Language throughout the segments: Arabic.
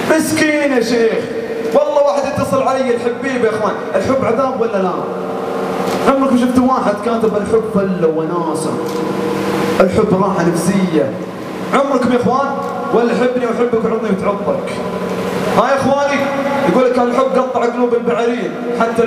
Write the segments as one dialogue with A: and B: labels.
A: مسكين يا شيخ. والله واحد يتصل علي الحبيب يا اخوان، الحب عذاب ولا لا؟ عمركم شفتوا واحد كاتب الحب فله وناسه، الحب راحه نفسيه؟ عمركم يا اخوان؟ ولا حبني وحبك وعضني وتعضك. ها يا اخواني، يقول لك الحب قطع قلوب البعرين، حتى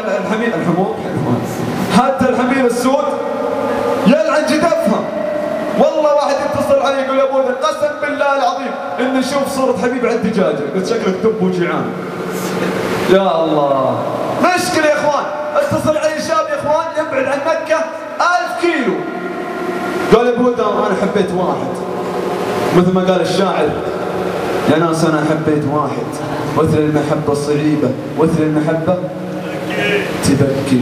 A: حتى الحمير السود يلعن جدفها. والله واحد يتصل علي يقول يا ابوي قسم بالله العظيم اني اشوف صورة حبيب على الدجاجة، قلت شكلك دب وجيعان. يا الله مشكلة يا اخوان. اتصل علي شاب يا اخوان يبعد عن مكة 1000 كيلو، قال يا ابوي انا حبيت واحد، مثل ما قال الشاعر يا ناس انا حبيت واحد، مثل المحبة الصعيبة مثل المحبة تبكي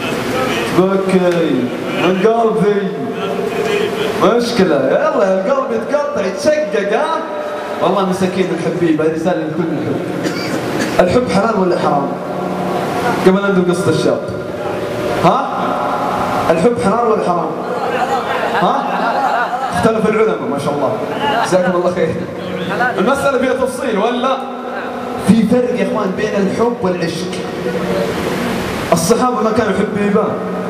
A: من قلبي. مشكلة يلا القلب يتقطع يتشقق. ها والله مساكين الحبيب. هذه رسالة لكل الحب حلال ولا حرام؟ قبل أن قصة الشاب، ها الحب حلال ولا حرام؟ ها اختلف العلماء ما شاء الله، جزاكم الله خير. المسألة فيها تفصيل ولا في فرق يا اخوان بين الحب والعشق؟ الصحابة ما كانوا حبيبان،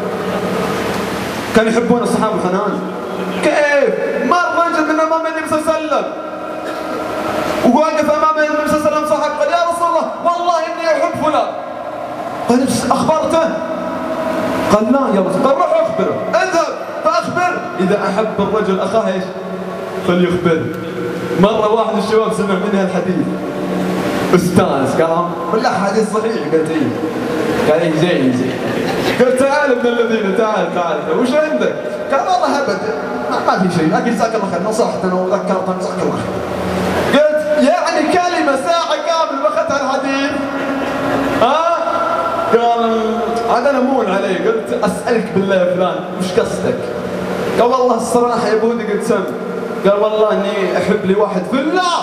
A: كانوا يحبون الصحابة حنان. كيف؟ مر رجل من امام النبي صلى الله عليه وسلم وواقف امام النبي صلى الله عليه وسلم صاحب، قال يا رسول الله والله اني احب فلان. قال اخبرته؟ قال لا يا رسول الله. قال روح اخبره، اذهب فاخبر. اذا احب الرجل اخاه ايش؟ فليخبره. مرة واحد من الشباب سمع منها الحديث استانس، قال بالله حديث صحيح. قلت ايه؟ قال ايه زين. قلت تعال ابن الذين تعال وش عندك؟ قال والله ابد ما في شيء، لكن جزاك الله خير نصحتنا وذكرتنا جزاك الله خير. قلت يعني كلمة ساعة كاملة باخذتها الحديث؟ ها؟ قال عاد انا امون عليه. قلت اسالك بالله يا فلان وش قصدك؟ قال والله الصراحة يا بودي. قلت سم. قال والله اني احب لي واحد في الله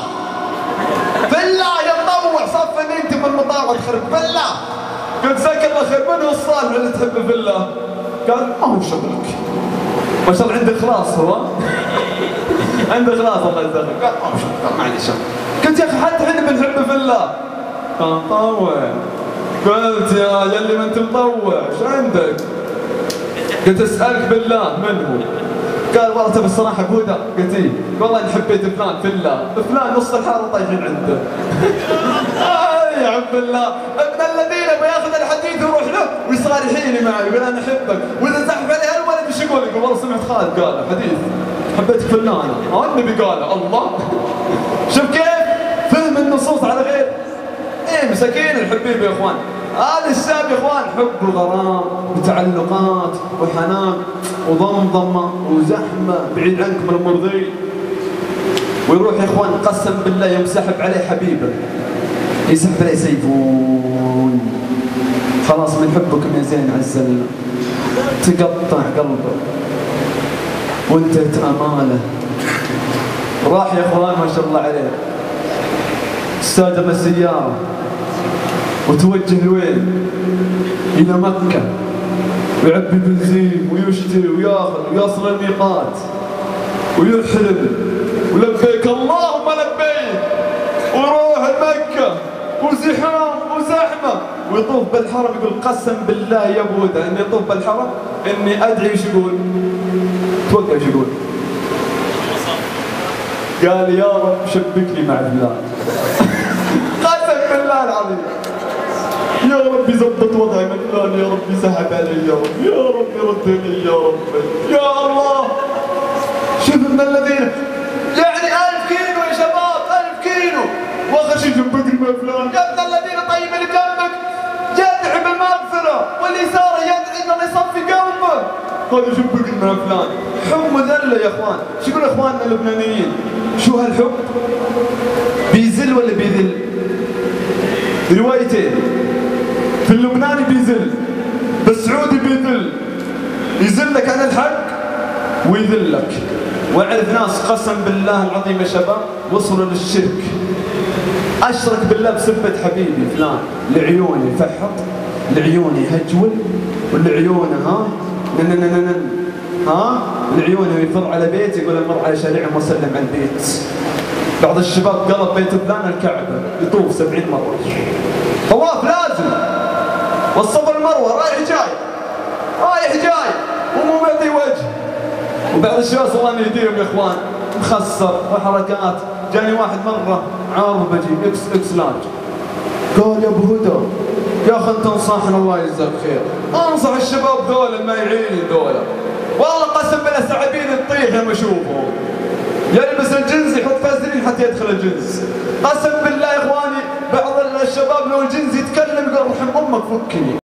A: يا مطوع صفني انت من المطار وتخرب بالله. قلت جزاك الله خير من هو الصالح اللي تحبه في الله؟ قال ما هو شغلك ما شاء الله عنده اخلاص هو عنده اخلاص الله يجزاك. قال ما هو شغلك ما عندي شغل. قلت يا اخي حتى احنا بنحبه في الله. قال مطوع. قلت يا يلي ما انت مطوع ايش عندك؟ قلت اسالك بالله من هو؟ قال والله تبي الصراحة بودا. قلت ايه؟ والله اني حبيت فلان في الله، فلان نص الحارة طايحين عنده. يا عبد الله ابن الذين بياخذ الحديث ويروح له ويصارحيني معي يقول انا احبك، واذا زحف عليه الولد ايش يقول؟ يقول والله سمعت خالد قال حديث حبيتك فلانة، النبي قال الله. شوف كيف فهم النصوص على غير. ايه مساكين الحبيب يا اخوان. هذا الشاب يا اخوان حب وغرام وتعلقات وحنان وضمضمه وزحمه بعيد عنكم المرضي، ويروح يا اخوان قسم بالله يوم سحب عليه حبيبه يسحب عليه سيفون. خلاص من حبكم يا زين عز الله تقطع قلبه وانتهت اماله. راح يا اخوان ما شاء الله عليه استاجر السياره وتوجه لوين؟ إلى مكة، ويعبي بنزين ويشتري وياخذ ويصل الميقات ويحرم ولبيك اللهم لبيك، ويروح مكة وزحام وزحمة ويطوف بالحرم. يقول قسم بالله يا بودا اني اطوف بالحرم اني ادعي. وش يقول؟ توقع وش يقول؟ قال يا رب شبكني مع فلان. قسم بالله العظيم يا رب يزبط وضعي من فلان، يا رب يسحب علي، يا رب يردني يا رب يا الله. شوف من الذين يعني 1000 كيلو يا شباب 1000 كيلو واخر شيء جنبك مع فلان. يا ابن الذين طيب اللي جنبك يدعي بالمغفرة واليسار يدعي انه يصفي قلبه، هذا جنبك مع فلان. حب مذلة يا اخوان. شو يقول اخواننا اللبنانيين؟ شو هالحب؟ بيذل ولا بيذل؟ روايتين، في اللبناني بيذل، بالسعودي بيذل. يذلك عن الحق ويذلك. واعرف ناس قسم بالله العظيم يا شباب وصلوا للشرك، اشرك بالله بسبة حبيبي فلان لعيوني فحط، لعيوني هجول، ولعيونه ها لعيونه يفر على بيت، يقول امر على شارع وسلم على البيت. بعض الشباب قلب بيت فلان الكعبة يطوف 70 مرة. طواف لازم، والصفا المروة رايح جاي رايح جاي ومو معطي وجه. وبعض الشباب صلى الله يهديهم يا اخوان مخسر وحركات. جاني واحد مرة عارض بجي اكس لارج، قال يا ابو هدى يا اخي انت انصحنا الله يجزاك خير. انصح الشباب ذولا المايعين ذولا، والله قسم بالله سعابين تطيح لما اشوفهم. يلبس الجنز يحط فازلين حتى يدخل الجنز. قسم بالله يا اخواني بعض الشباب لو الجنز يتكلم يقول رحم امك فكني.